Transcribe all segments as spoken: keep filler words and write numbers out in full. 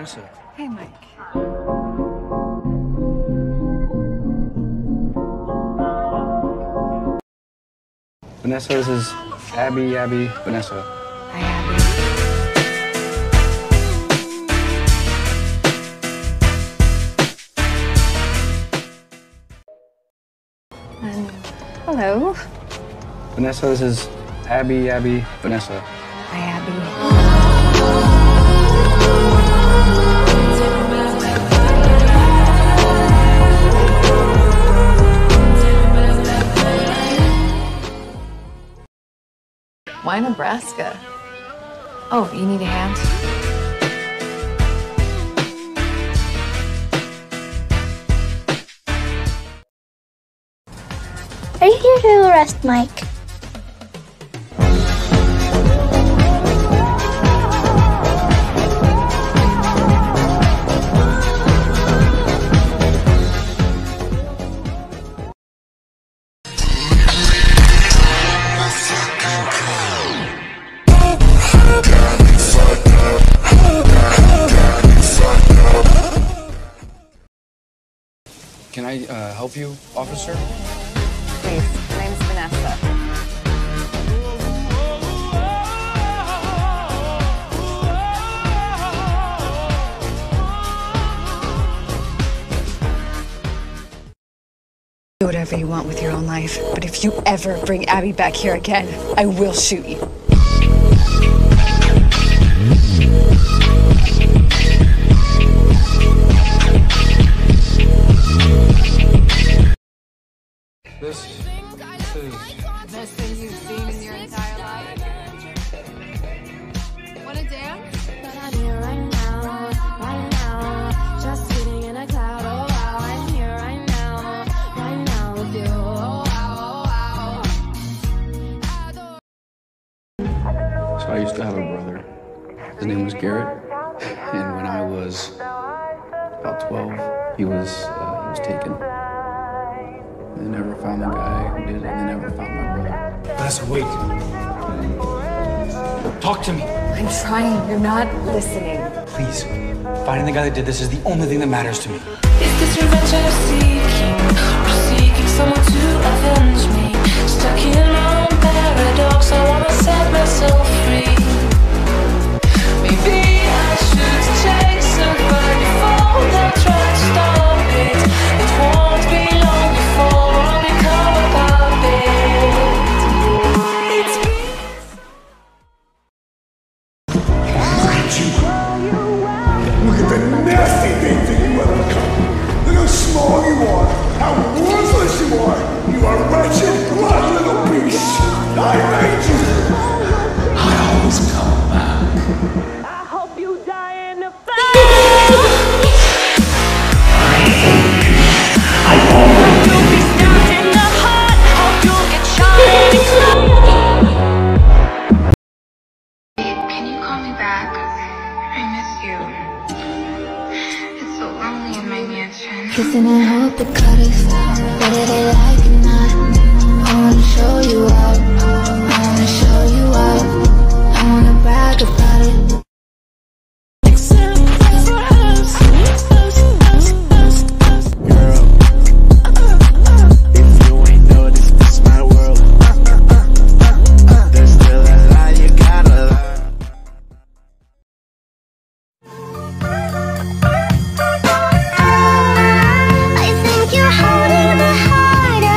Vanessa. Hey, Mike. Vanessa, this is Abby, Abby, Vanessa. Hi, Abby. Um, hello. Vanessa, this is Abby, Abby, Vanessa. Hi, Abby. Why Nebraska? Oh, you need a hand? Are you here to arrest Mike? Can I uh, help you, officer? Please, my name's Vanessa. Do whatever you want with your own life, but if you ever bring Abby back here again, I will shoot you. This, this is... Best thing you've seen in your entire life? Wanna dance? But I'm here right now, right now, just sitting in a cloud. Oh wow, I'm here right now, right now with you. Oh wow, oh wow. So I used to have a brother. His name was Garrett, and when I was about twelve, he was uh, he was taken. They never found the guy who did it, and they never found my brother. Vanessa, wait. Talk to me. I'm trying, you're not listening. Please. Finding the guy that did this is the only thing that matters to me. Is this revenge I'm seeking, or seeking someone to avenge me? Stuck in my own paradox, I wanna set myself free. Maybe I should chase somebody before they try to stop it. It won't be long before I become a puppet. It's me. Look at the nasty things that you have become. Look how small you are, how worthless you are. You are wretched, blood little beast. I made you. I always come back. I hope you die in the fight. You'll be stabbed in the heart. Hope you'll get shot and explode. Can you call me back? I miss you. It's so lonely in my mansion. Kissing and hope the cut is whether they like it or not. I wanna show you out. I wanna show you out. I wanna brag about it. Girl, if you ain't noticed, this my world. There's still a lot you gotta learn. I think you're holding my heart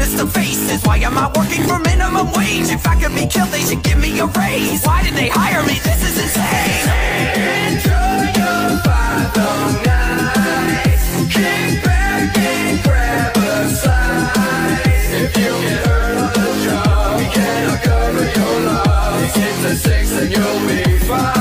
honest to faces. Why am I working for minimum wage? If I could be killed, they should give me a raise. Why did they hire me? This is insane. Enjoy your five long nights. Kick back and grab a slice. If you get hurt on the job, we cannot cover your loss. Six to six and you'll be fine.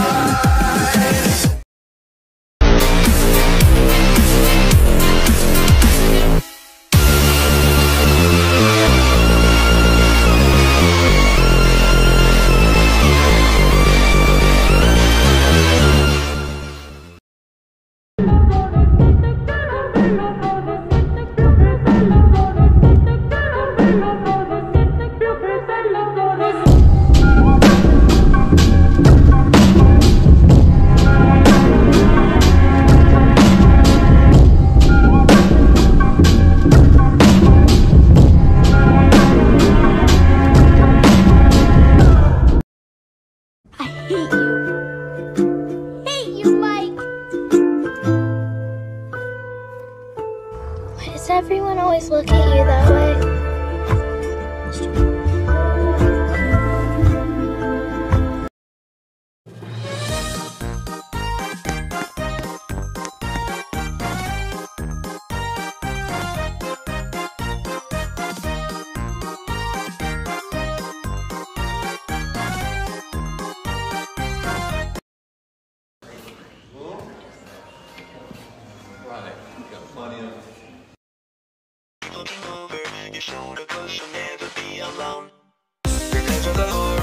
Does everyone always look at you that way? Looking over your shoulder, 'cause you'll never be alone. Because of the